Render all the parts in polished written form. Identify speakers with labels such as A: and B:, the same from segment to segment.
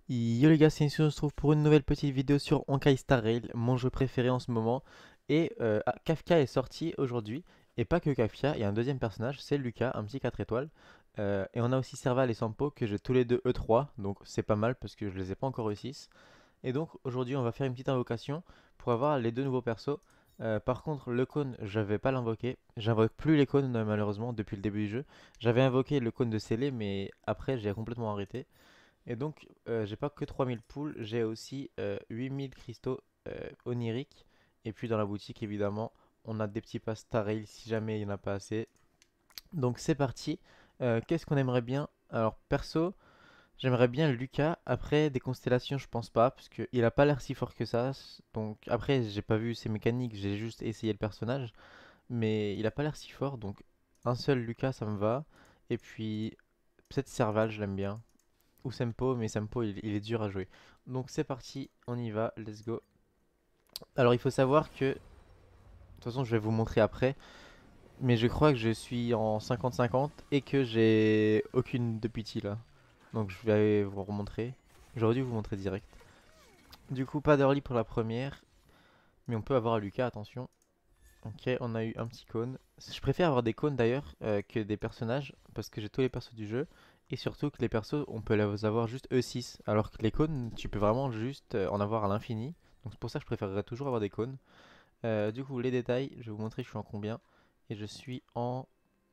A: Yo les gars, c'est Insu, on se trouve pour une nouvelle petite vidéo sur Honkai Star Rail, mon jeu préféré en ce moment. Et Kafka est sorti aujourd'hui, et pas que Kafka, il y a un deuxième personnage, c'est Lucas, un petit 4 étoiles. Et on a aussi Serval et Sampo que j'ai tous les deux E3, donc c'est pas mal parce que je les ai pas encore eu 6. Et donc aujourd'hui on va faire une petite invocation pour avoir les deux nouveaux persos. Par contre le cône, je vais pas l'invoquer, j'invoque plus les cônes malheureusement depuis le début du jeu. J'avais invoqué le cône de Scellé mais après j'ai complètement arrêté. Et donc, j'ai pas que 3000 poules, j'ai aussi 8000 cristaux oniriques. Et puis dans la boutique, évidemment, on a des petits passes Starrail si jamais il n'y en a pas assez. Donc c'est parti. Qu'est-ce qu'on aimerait bien? Alors perso, j'aimerais bien Lucas. Après, des constellations, je pense pas, parce qu'il a pas l'air si fort que ça. Donc après, j'ai pas vu ses mécaniques, j'ai juste essayé le personnage. Mais il a pas l'air si fort, donc un seul Lucas, ça me va. Et puis, peut-être Serval, je l'aime bien ou Sempo, mais Sempo il est dur à jouer. Donc c'est parti, on y va, let's go. Alors il faut savoir que, de toute façon je vais vous montrer après, mais je crois que je suis en 50-50 et que j'ai aucune de pity là. Donc je vais vous remontrer. J'aurais dû vous montrer direct. Du coup pas d'early pour la première, mais on peut avoir Lucas, attention. Ok, on a eu un petit cône. Je préfère avoir des cônes d'ailleurs que des personnages, parce que j'ai tous les persos du jeu. Et surtout que les persos, on peut les avoir juste E6, alors que les cônes, tu peux vraiment juste en avoir à l'infini. Donc c'est pour ça que je préférerais toujours avoir des cônes. Du coup, les détails, je vais vous montrer je suis en combien. Et je suis en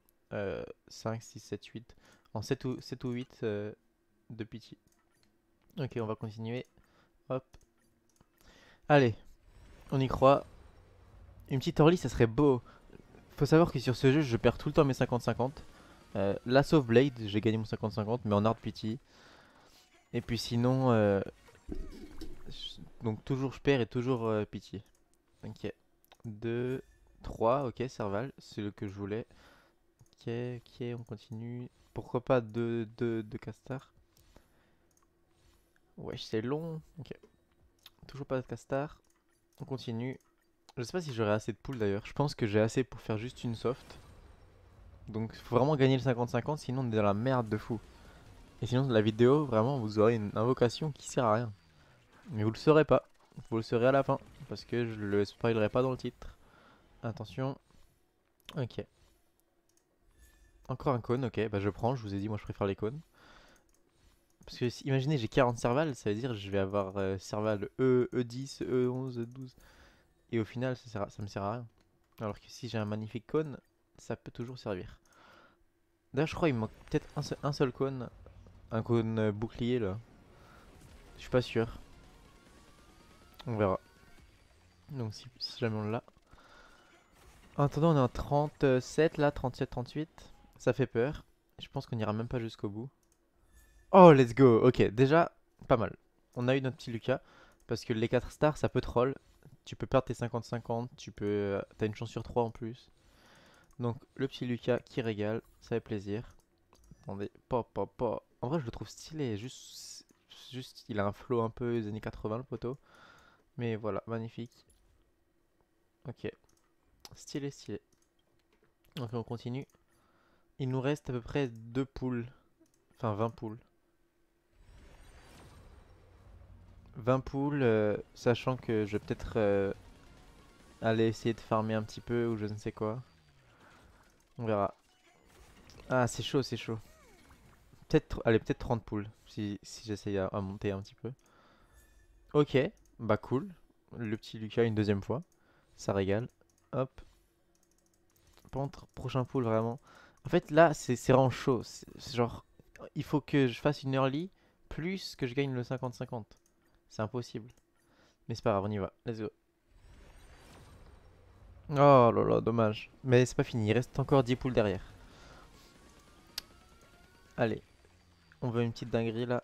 A: 5, 6, 7, 8. En 7 ou 8 de pitié. Ok, on va continuer. Hop. Allez, on y croit. Une petite early, ça serait beau. Faut savoir que sur ce jeu, je perds tout le temps mes 50-50. La Sauve Blade, j'ai gagné mon 50-50, mais en hard pity. Et puis sinon, donc toujours je perds et toujours pitié. Ok. 2, 3, ok, Serval, c'est le que je voulais. Ok, ok, on continue. Pourquoi pas 2 Castar. Wesh, c'est long. Ok, toujours pas de Castar. On continue. Je sais pas si j'aurai assez de poules d'ailleurs. Je pense que j'ai assez pour faire juste une soft. Donc faut vraiment gagner le 50-50, sinon on est dans la merde de fou. Et sinon, la vidéo, vraiment, vous aurez une invocation qui sert à rien. Mais vous le saurez pas. Vous le saurez à la fin. Parce que je le spoilerai pas dans le titre. Attention. Ok. Encore un cône, ok. Bah je prends, je vous ai dit, moi je préfère les cônes. Parce que imaginez, j'ai 40 servals, ça veut dire que je vais avoir serval E10, E11, E12. Et au final, ça me sert à rien. Alors que si j'ai un magnifique cône, ça peut toujours servir. D'ailleurs, je crois qu'il me manque peut-être un seul cône. Un cône bouclier là. Je suis pas sûr. On verra. Donc si jamais on l'a. En attendant, on est en 37 là, 37-38. Ça fait peur. Je pense qu'on ira même pas jusqu'au bout. Oh, let's go. Ok, déjà, pas mal. On a eu notre petit Lucas. Parce que les 4 stars, ça peut troll. Tu peux perdre tes 50-50. T'as une chance sur 3 en plus. Donc, le petit Lucas qui régale. Ça fait plaisir. Attendez. Pop, pop, pop. En vrai, je le trouve stylé. Juste, il a un flow un peu des années 80, le poteau. Mais voilà, magnifique. Ok. Stylé, stylé. Donc, on continue. Il nous reste à peu près 2 poules. Enfin, 20 poules. 20 poules, sachant que je vais peut-être aller essayer de farmer un petit peu ou je ne sais quoi. On verra. Ah, c'est chaud, c'est chaud. Allez, peut-être 30 poules si j'essaye à monter un petit peu. Ok, bah cool. Le petit Lucas une deuxième fois. Ça régale. Hop. Prochain pool vraiment. En fait, là, c'est vraiment chaud. C'est genre, il faut que je fasse une early plus que je gagne le 50-50. C'est impossible. Mais c'est pas grave, on y va. Let's go. Oh là là, dommage. Mais c'est pas fini, il reste encore 10 poules derrière. Allez, on veut une petite dinguerie là.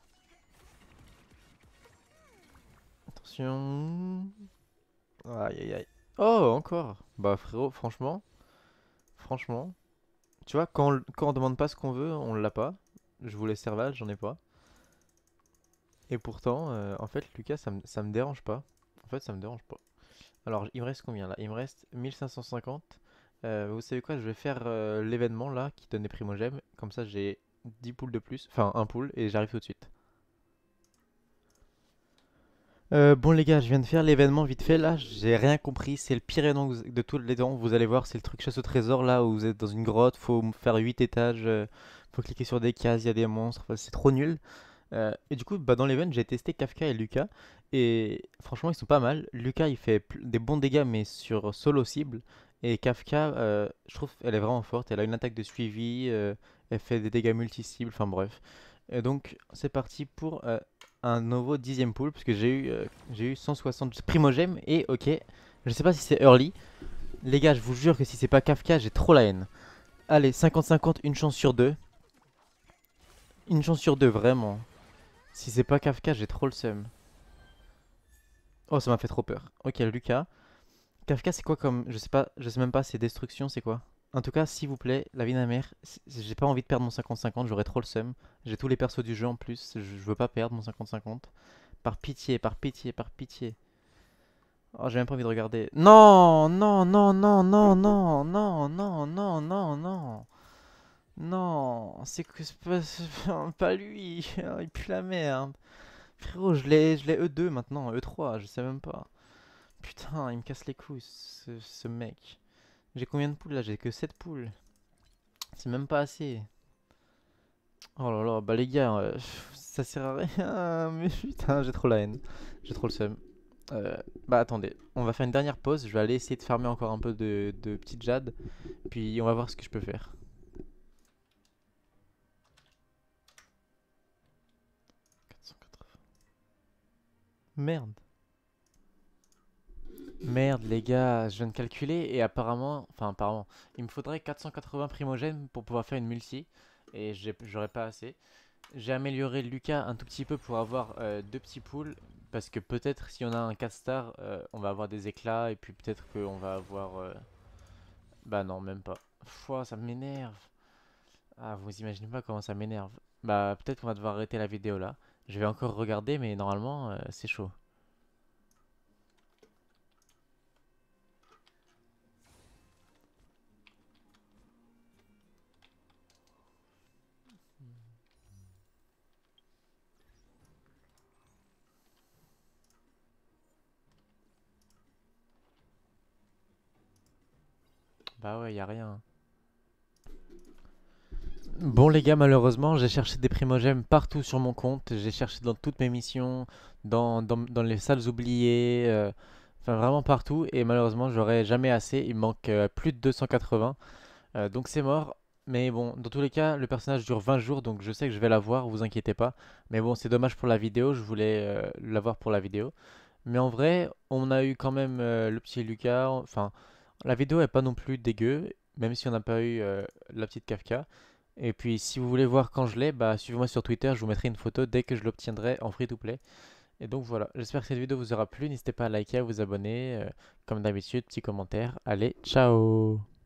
A: Attention. Aïe aïe aïe. Oh, encore. Bah frérot, franchement. Tu vois, quand on demande pas ce qu'on veut, on l'a pas. Je voulais servage, j'en ai pas. Et pourtant, en fait, Lucas, ça me dérange pas. En fait, ça me dérange pas. Alors, il me reste combien là? Il me reste 1550. Vous savez quoi? Je vais faire l'événement là qui donne des primogèmes. Comme ça, j'ai 10 poules de plus. Enfin, un pool et j'arrive tout de suite. Bon les gars, je viens de faire l'événement vite fait là, j'ai rien compris, c'est le pire événement de tous les temps, vous allez voir, c'est le truc chasse au trésor là où vous êtes dans une grotte, faut faire 8 étages, faut cliquer sur des cases, il y a des monstres, enfin, c'est trop nul. Et du coup, bah, dans l'event, j'ai testé Kafka et Lucas. Et franchement, ils sont pas mal. Lucas, il fait des bons dégâts, mais sur solo cible. Et Kafka, je trouve, elle est vraiment forte. Elle a une attaque de suivi. Elle fait des dégâts multi-cibles. Enfin bref. Et donc, c'est parti pour un nouveau 10ème pool. Parce que j'ai eu 160 primogèmes. Et ok, je sais pas si c'est early. Les gars, je vous jure que si c'est pas Kafka, j'ai trop la haine. Allez, 50-50, une chance sur deux. Une chance sur deux, vraiment. Si c'est pas Kafka, j'ai trop le seum. Oh, ça m'a fait trop peur. Ok, Lucas. Kafka, c'est quoi comme. Je sais même pas, c'est destruction, c'est quoi? En tout cas, s'il vous plaît, la vie de ma mère, j'ai pas envie de perdre mon 50-50, j'aurais trop le seum. J'ai tous les persos du jeu en plus, je veux pas perdre mon 50-50. Par pitié, par pitié, par pitié. Oh, j'ai même pas envie de regarder. Non, non, non, non, non, non, non, non, non, non, non. Non, c'est pas lui. Il pue la merde. Frérot, je l'ai E2 maintenant, E3, je sais même pas. Putain, il me casse les couilles, ce mec. J'ai combien de poules là? J'ai que 7 poules. C'est même pas assez. Oh là là, bah les gars, ça sert à rien. Mais putain, j'ai trop la haine. J'ai trop le seum. Bah attendez, on va faire une dernière pause. Je vais aller essayer de farmer encore un peu de petites jade. Puis on va voir ce que je peux faire. 480. Merde. Merde les gars, je viens de calculer et apparemment, il me faudrait 480 primogènes pour pouvoir faire une multi et j'aurais pas assez. J'ai amélioré Lucas un tout petit peu pour avoir deux petits pools parce que peut-être si on a un 4 star, on va avoir des éclats et puis peut-être qu'on va avoir... Bah non, même pas. Pouah, ça m'énerve. Ah, vous imaginez pas comment ça m'énerve. Bah peut-être qu'on va devoir arrêter la vidéo là. Je vais encore regarder mais normalement c'est chaud. Bah ouais, y a rien. Bon les gars, malheureusement, j'ai cherché des primogèmes partout sur mon compte. J'ai cherché dans toutes mes missions, dans les salles oubliées, enfin vraiment partout. Et malheureusement, j'aurai jamais assez. Il me manque plus de 280. Donc c'est mort. Mais bon, dans tous les cas, le personnage dure 20 jours, donc je sais que je vais l'avoir, vous inquiétez pas. Mais bon, c'est dommage pour la vidéo, je voulais l'avoir pour la vidéo. Mais en vrai, on a eu quand même le petit Lucas. Enfin, la vidéo est pas non plus dégueu, même si on n'a pas eu la petite Kafka. Et puis si vous voulez voir quand je l'ai, bah suivez-moi sur Twitter, je vous mettrai une photo dès que je l'obtiendrai en free to play. Et donc voilà, j'espère que cette vidéo vous aura plu, n'hésitez pas à liker, à vous abonner, comme d'habitude, petit commentaire. Allez, ciao!